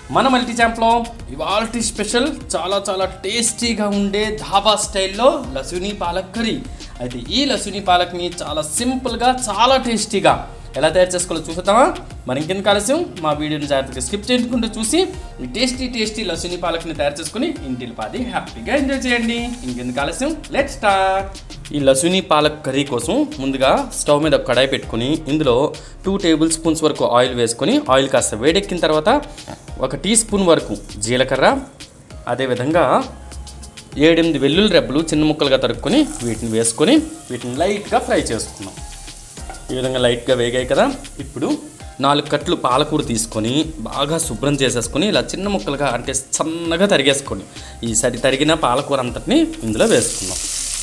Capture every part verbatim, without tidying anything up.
మన మల్టీ ఛాంప్లో ఇవాల్టి స్పెషల్ చాలా చాలా టేస్టీగా ఉండే ధాబా స్టైల్లో లసుని పాలక్ కర్రీ. అయితే ఈ లసుని పాలక్ని చాలా సింపుల్గా చాలా టేస్టీగా ఎలా తయారు చేసుకోవాలో చూస్తామా? మరి ఇంకెందుకు ఆలస్యం, మా వీడియోని జాగ్రత్తగా స్కిప్ చేయకుండా చూసి ఈ టేస్టీ టేస్టీ లసుని పాలక్ని తయారు చేసుకుని ఇంటిల్ పాది హ్యాపీగా ఎంజాయ్ చేయండి. ఇంకెందుకు ఆలస్యం, లెట్స్ స్టార్ట్. ఈ లసుని పాలక్ కర్రీ కోసం ముందుగా స్టవ్ మీద ఒక కడాయి పెట్టుకుని ఇందులో టూ టేబుల్ స్పూన్స్ వరకు ఆయిల్ వేసుకొని ఆయిల్ కాస్త వేడెక్కిన తర్వాత ఒక టీ స్పూన్ వరకు జీలకర్ర, అదేవిధంగా ఏడెనిమిది వెల్లుల్లి రెబ్బలు చిన్న ముక్కలుగా తరుక్కొని వీటిని వేసుకొని వీటిని లైట్గా ఫ్రై చేసుకున్నాం. ఈ విధంగా లైట్గా వేగాయి కదా. ఇప్పుడు నాలుగు కట్లు పాలకూర తీసుకొని బాగా శుభ్రం చేసేసుకొని ఇలా చిన్న ముక్కలుగా అంటే సన్నగా తరిగేసుకొని ఈ సరి తరిగిన పాలకూర అంతటిని ఇందులో వేసుకున్నాం.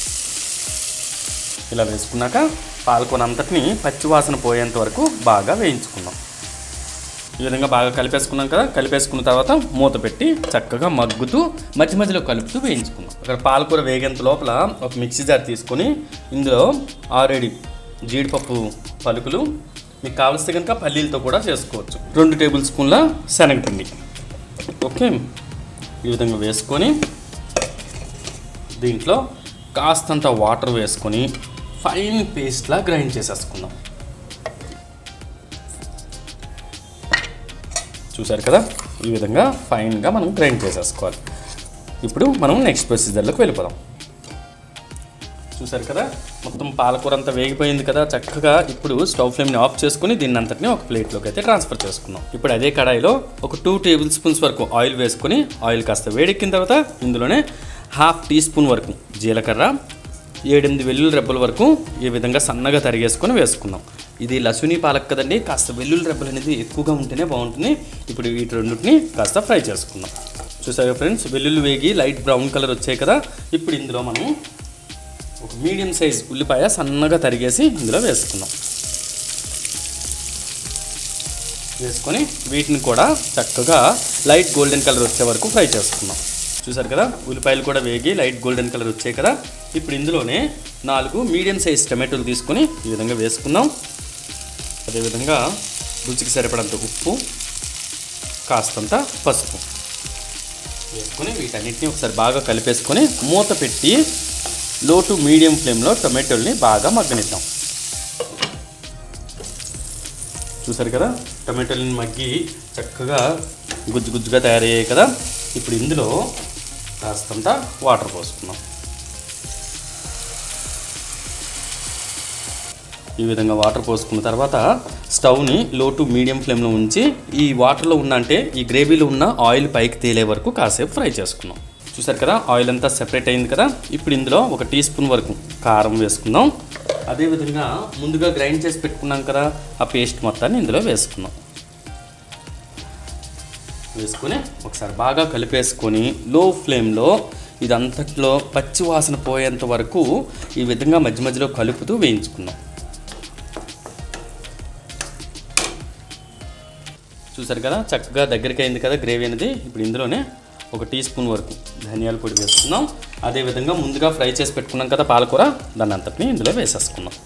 ఇలా వేసుకున్నాక పాలకూర అంతటిని పచ్చివాసన పోయేంత వరకు బాగా వేయించుకున్నాం. ఈ విధంగా బాగా కలిపేసుకున్నాం కదా. కలిపేసుకున్న తర్వాత మూత పెట్టి చక్కగా మగ్గుతూ మధ్య మధ్యలో కలుపుతూ వేయించుకున్నాం. ఇక్కడ పాలకూర వేగేంత లోపల ఒక మిక్సీ జార్ తీసుకొని ఇందులో ఆరేడి జీడిపప్పు పలుకులు, మీకు కావలిస్తే కనుక పల్లీలతో కూడా చేసుకోవచ్చు, రెండు టేబుల్ స్పూన్ల శనగపిండి, ఓకే, ఈ విధంగా వేసుకొని దీంట్లో కాస్తంత వాటర్ వేసుకొని ఫైన్ పేస్ట్లా గ్రైండ్ చేసేసుకుందాం. చూసారు కదా, ఈ విధంగా ఫైన్గా మనం గ్రైండ్ చేసేసుకోవాలి. ఇప్పుడు మనం నెక్స్ట్ ప్రొసీజర్లోకి వెళ్ళిపోదాం. చూసారు కదా, మొత్తం పాలకూర అంతా వేగిపోయింది కదా చక్కగా. ఇప్పుడు స్టవ్ ఫ్లేమ్ని ఆఫ్ చేసుకుని దీన్ని అంతటిని ఒక ప్లేట్లోకి అయితే ట్రాన్స్ఫర్ చేసుకుందాం. ఇప్పుడు అదే కడాయిలో ఒక టూ టేబుల్ స్పూన్స్ వరకు ఆయిల్ వేసుకొని ఆయిల్ కాస్త వేడెక్కిన తర్వాత ఇందులోనే హాఫ్ టీ స్పూన్ వరకు జీలకర్ర, ఏడెనిమిది వెల్లుల్లి రెబ్బల వరకు ఈ విధంగా సన్నగా తరిగేసుకొని వేసుకుందాం. ఇది లసుని పాలక్ కదండి, కాస్త వెల్లుల్లి రెబ్బలు అనేది ఎక్కువగా ఉంటేనే బాగుంటుంది. ఇప్పుడు వీటి రెండింటిని కాస్త ఫ్రై చేసుకుందాం. చూసారు ఫ్రెండ్స్, వెల్లుల్లి వేగి లైట్ బ్రౌన్ కలర్ వచ్చాయి కదా. ఇప్పుడు ఇందులో మనం ఒక మీడియం సైజ్ ఉల్లిపాయ సన్నగా తరిగేసి ఇందులో వేసుకుందాం. వేసుకొని వీటిని కూడా చక్కగా లైట్ గోల్డెన్ కలర్ వచ్చే వరకు ఫ్రై చేసుకుందాం. చూసారు కదా, ఉల్లిపాయలు కూడా వేగి లైట్ గోల్డెన్ కలర్ వచ్చాయి కదా. ఇప్పుడు ఇందులోనే నాలుగు మీడియం సైజ్ టమాటోలు తీసుకొని ఈ విధంగా వేసుకుందాం. అదేవిధంగా రుచికి సరిపడంత ఉప్పు, కాస్తంత పసుపు వేసుకొని వీటన్నిటిని ఒకసారి బాగా కలిపేసుకొని మూత పెట్టి లో టు మీడియం ఫ్లేమ్లో టొమాటోల్ని బాగా మగ్గనిద్దాం. చూసారు కదా, టొమాటోల్ని మగ్గి చక్కగా గుజ్జు గుజ్జుగా తయారయ్యాయి కదా. ఇప్పుడు ఇందులో కాస్తంత వాటర్ పోసుకుందాం. ఈ విధంగా వాటర్ పోసుకున్న తర్వాత స్టవ్ని లో టు మీడియం ఫ్లేమ్లో ఉంచి ఈ వాటర్లో ఉన్న అంటే ఈ గ్రేవీలో ఉన్న ఆయిల్ పైకి తేలే వరకు కాసేపు ఫ్రై చేసుకున్నాం. చూసారు కదా, ఆయిల్ అంతా సెపరేట్ అయింది కదా. ఇప్పుడు ఇందులో ఒక టీ స్పూన్ వరకు కారం వేసుకుందాం. అదేవిధంగా ముందుగా గ్రైండ్ చేసి పెట్టుకున్నాం కదా ఆ పేస్ట్ మొత్తాన్ని ఇందులో వేసుకుందాం. వేసుకొని ఒకసారి బాగా కలిపేసుకొని లో ఫ్లేమ్లో ఇదంతట్లో పచ్చి వాసన పోయేంత వరకు ఈ విధంగా మధ్య మధ్యలో కలుపుతూ వేయించుకుందాం. చూసారు కదా, చక్కగా దగ్గరికి అయింది కదా గ్రేవీ అనేది. ఇప్పుడు ఇందులోనే ఒక టీ స్పూన్ వరకు ధనియాల పొడి వేసుకుందాం. అదేవిధంగా ముందుగా ఫ్రై చేసి పెట్టుకున్నాం కదా పాలకూర, దాన్ని అంతటిని ఇందులో వేసేసుకుందాం.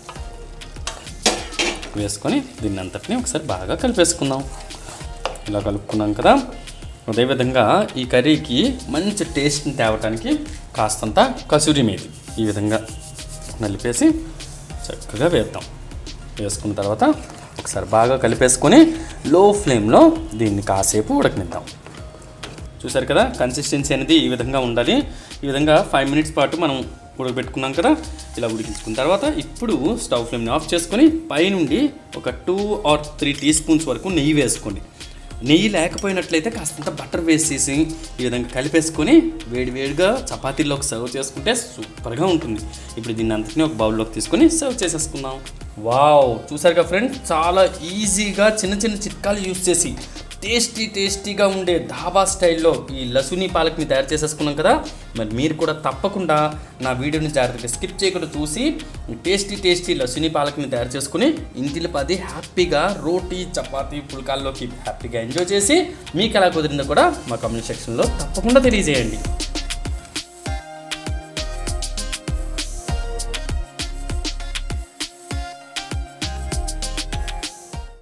వేసుకొని దీన్ని అంతటిని ఒకసారి బాగా కలిపేసుకుందాం. ఇలా కలుపుకున్నాం కదా. అదేవిధంగా ఈ కర్రీకి మంచి టేస్ట్ని తేవటానికి కాస్తంత కసూరి మేతి ఈ విధంగా నలిపేసి చక్కగా వేద్దాం. వేసుకున్న తర్వాత ఒకసారి బాగా కలిపేసుకొని లో ఫ్లేమ్లో దీన్ని కాసేపు ఉడకనిద్దాం. చూసారు కదా, కన్సిస్టెన్సీ అనేది ఈ విధంగా ఉండాలి. ఈ విధంగా ఫైవ్ మినిట్స్ పాటు మనం ఉడకబెట్టుకున్నాం కదా. ఇలా ఉడికించుకున్న తర్వాత ఇప్పుడు స్టవ్ ఫ్లేమ్ని ఆఫ్ చేసుకొని పైనుండి ఒక two or three teaspoons వరకు నెయ్యి వేసుకోండి. నెయ్యి లేకపోయినట్లయితే కాస్తంత బటర్ వేసేసి ఈ విధంగా కలిపేసుకొని వేడి వేడిగా చపాతీల్లోకి సర్వ్ చేసుకుంటే సూపర్గా ఉంటుంది. ఇప్పుడు దీన్ని అంతటినీ ఒక బౌల్లోకి తీసుకొని సర్వ్ చేసేసుకుందాం. వావ్, చూసారుగా ఫ్రెండ్స్, చాలా ఈజీగా చిన్న చిన్న చిట్కాలు యూజ్ చేసి టేస్టీ టేస్టీగా ఉండే ధాబా స్టైల్లో ఈ లసుని పాలక్ని తయారు చేసేసుకున్నాం కదా. మరి మీరు కూడా తప్పకుండా నా వీడియోని జాగ్రత్తగా స్కిప్ చేయకుండా చూసి టేస్టీ టేస్టీ లసుని పాలక్ని తయారు చేసుకుని ఇంటిలో పది హ్యాపీగా రోటీ చపాతీ పుల్కాల్లోకి హ్యాపీగా ఎంజాయ్ చేసి మీకు ఎలా కుదిరిందో కూడా మా కామెంట్ సెక్షన్లో తప్పకుండా తెలియజేయండి.